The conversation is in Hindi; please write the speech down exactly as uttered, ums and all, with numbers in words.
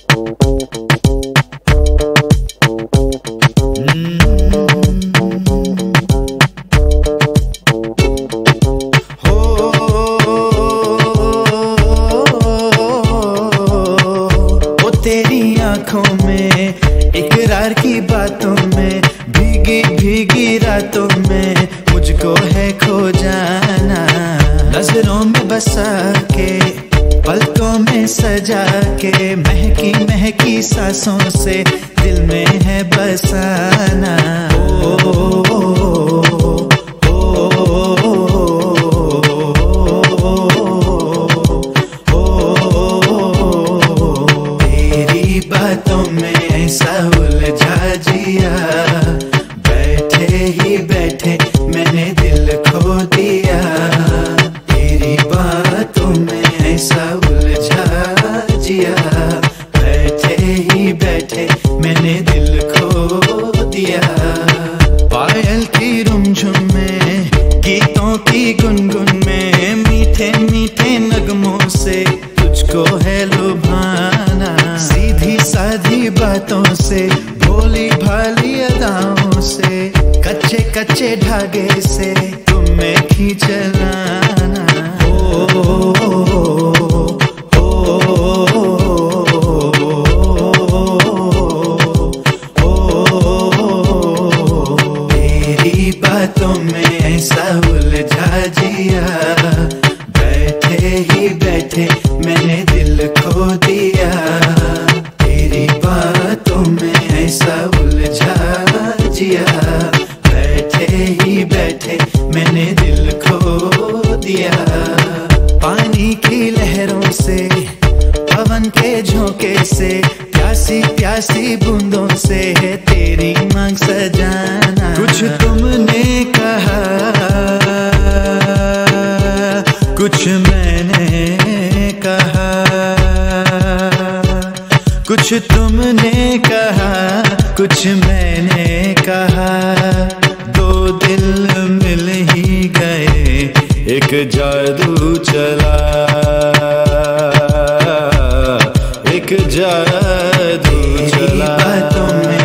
तेरी आंखों में, इकरार की बातों में, भीगी भीगी रातों में मुझको है खो जाना। नजरों में बसा के, पलकों में सजा के, महकी महकी सांसों से दिल में है बसाना। ओ, ओ, ओ, ओ, बातों में ऐसा उलझा जिया, बैठे ही बैठे मैंने दिल खो दिया। तेरी बातों में ऐसा उलझा जिया, बैठे ही बैठे मैंने दिल खो दिया। पायल की रुमझुम में, गीतों की गुनगुन में, मीठे मीठे नगमों से तुझको है लुभाना। सीधी साधी बातों से, भोली भाली अदाओं से, कच्चे कच्चे धागे से तुम में खींच लाना। ओ, ओ, ओ, ओ, ओ, तेरी बातों में ऐसा उलझा जिया, बैठे ही बैठे मैंने दिल खो दिया। तेरी बातों में ऐसा उलझा जिया, बैठे ही बैठे मैंने दिल खो दिया। पानी की लहरों से, पवन के झोंके से, प्यासी प्यासी बूंदों से है तेरी मांग सजाना। कुछ तुमने कहा, कुछ मैंने कहा, कुछ तुमने कहा, कुछ मैंने कहा। दो दिल मिल ही गए, एक जादू चला, एक जादू चला। बातों में